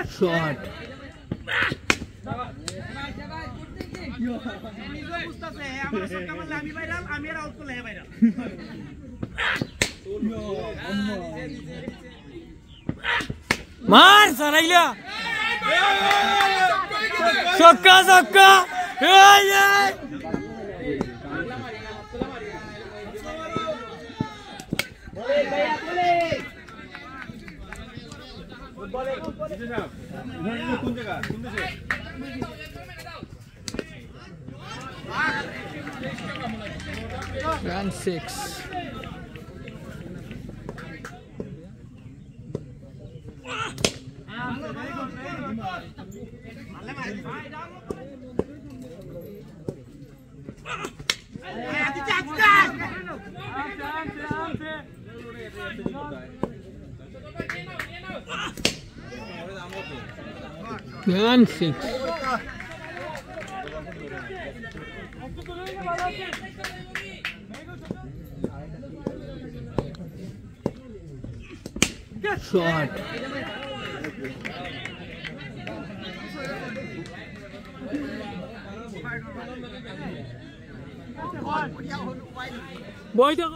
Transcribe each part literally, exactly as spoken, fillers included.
Shot মার সারাইলা ছক্কা ছক্কা এই এই Run six. Run six. Shot. Boy, the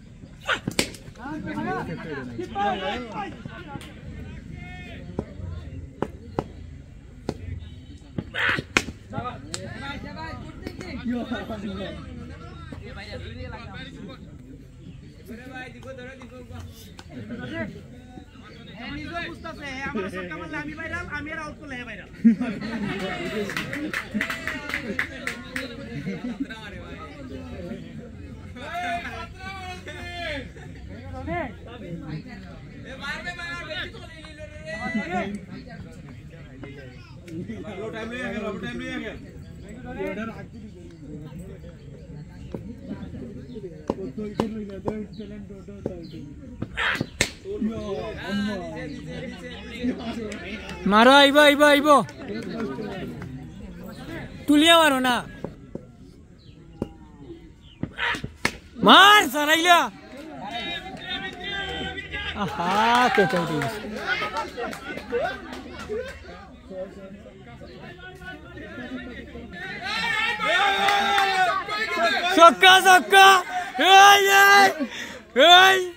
मारो आइबो आइबो आइबो तुलिया मारो ना मार सराइला आहा केचल टीम छक्का छक्का ए ए ए